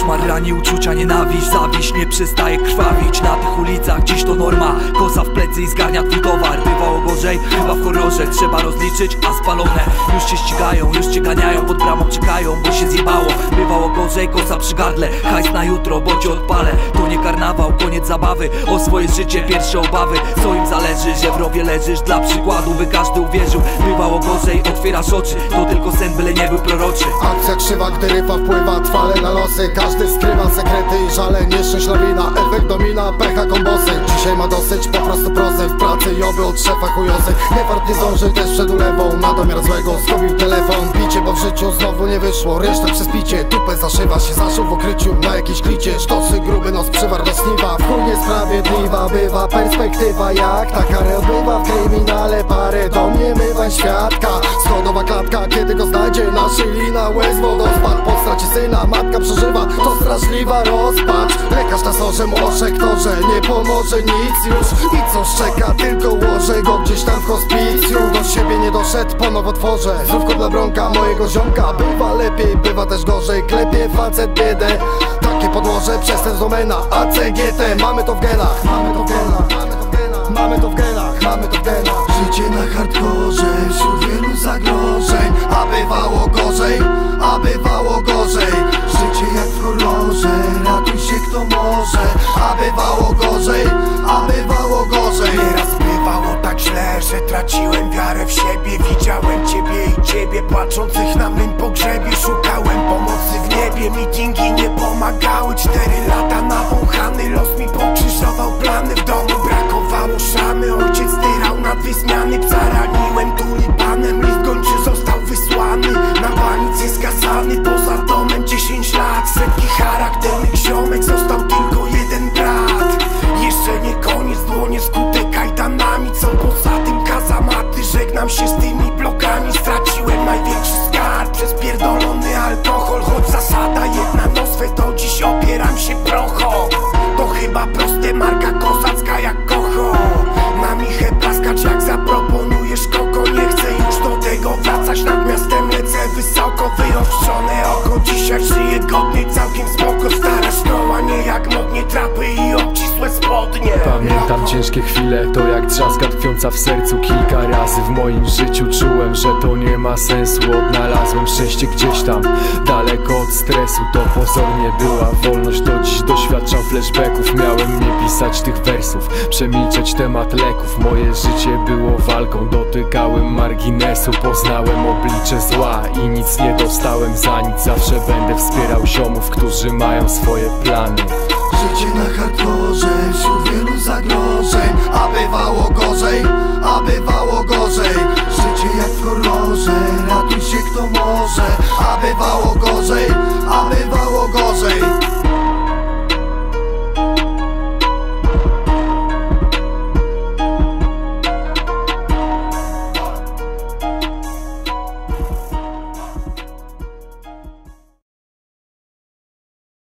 Koszmar rani uczucia, nienawiść, zawiść nie przestaje krwawić. Na tych ulicach dziś to norma, kosa w plecy i zgarnia twój towar. Bywało gorzej, chyba w horrorze, trzeba rozliczyć, a spalone już cię ścigają, już cię ganiają, pod bramą czekają, bo się zjebało. Bywało gorzej, kosa przy gardle, hajs na jutro, bo cię odpalę. To nie karnawał, koniec zabawy, o swoje życie pierwsze obawy. Co im zależy, że w rowie leżysz, dla przykładu by każdy uwierzył. Bywało gorzej, otwierasz oczy, to tylko sen, byle nie był proroczy. Akcja krzywa, gdy ryfa wpływa trwale na losy. Każdy skrywa sekrety i żale, nieszczęść lawina, efekt domina, pecha kombosy. Dzisiaj ma dosyć po prostu prozy w pracy i oby od szefa chujozy. Nie fart nie zdąży, też przed ulewą, na domiar złego zgubił telefon. Picie, bo w życiu znowu nie wyszło, resztę przez picie. Tupę zaszywa się, zaszył w ukryciu na jakiejś klicie. Sztosy, gruby nos, przywar do sniwa. W chuj niesprawiedliwa bywa perspektywa, jak ta karę odbywa w kryminale. Parę domniemywań świadka, schodowa klatka, kiedy go znajdzie naszyli łez wodospad. Po stracie syna matka przeżywa, to straszliwa rozpacz. Lekarz na sorze orzekł to, że nie pomoże nic już. I co szczeka, tylko łożę go gdzieś tam w hospicjum. Do siebie nie doszedł, ponownie tworzę zdrówko dla Bronka, mojego ziomka. Bywa lepiej, bywa też gorzej, klepie facet biedę. Takie podłoże przez ten domena ACGT. Mamy to w genach, mamy to w genach, mamy to w genach, mamy to w genach. Życie na hardkorze, wśród wielu zagrożeń. A bywało gorzej, a bywało gorzej. Życie jak w horrorze, ratuj się kto może. A bywało gorzej, a bywało gorzej. Nieraz bywało tak źle, że traciłem wiarę w siebie. Widziałem ciebie i ciebie płaczących na mym pogrzebie. Szukałem pomocy w niebie, mitingi nie pomagały. 4 lata nawąchany, los mi pokrzyżował plany. W domu brakowało szamy, ojciec tyrał na 2 zmiany. Psa raniłem tulipanem, list gończy został wysłany. Na panicy skazany, poza domem 10 lat. Setki charakternych ziomek, został tylko jeden brat. Jeszcze nie koniec, dłonie skute kajdanami. Co poza tym kazamaty, żegnam się z tymi blokami. Straciłem największy skarb przez pierdolony alkohol. Choć zasada jedna, no swe to dziś opieram się procho. To chyba proste, marka kozacka jak kocho. Na michę plaskacz jak zaproponujesz koko. Nie chcę już do tego wracać, nad miastem lecę wysoko. Wyostrzone oko, dzisiaj żyję godnie, całkiem spoko. Stara szkoła, nie jak modnie trapy i obcisłe spodnie. Pamiętam ciężkie chwile, to jak trzaska tkwiąca w sercu. Kilka razy w moim życiu czułem, że to nie ma sensu. Odnalazłem szczęście gdzieś tam, daleko od stresu. To pozornie była wolność, do dziś doświadczam flashbacków. Miałem nie pisać tych wersów, przemilczeć temat leków. Moje życie było walką, dotykałem marginesu. Poznałem oblicze zła i nic nie dostałem za nic. Zawsze będę wspierał ziomów, którzy mają swoje plany. Życie na hardkorze, wśród wielu zagrożeń. A bywało gorzej, a bywało gorzej. Życie jak w horrorze, ratuj się kto może. A bywało gorzej,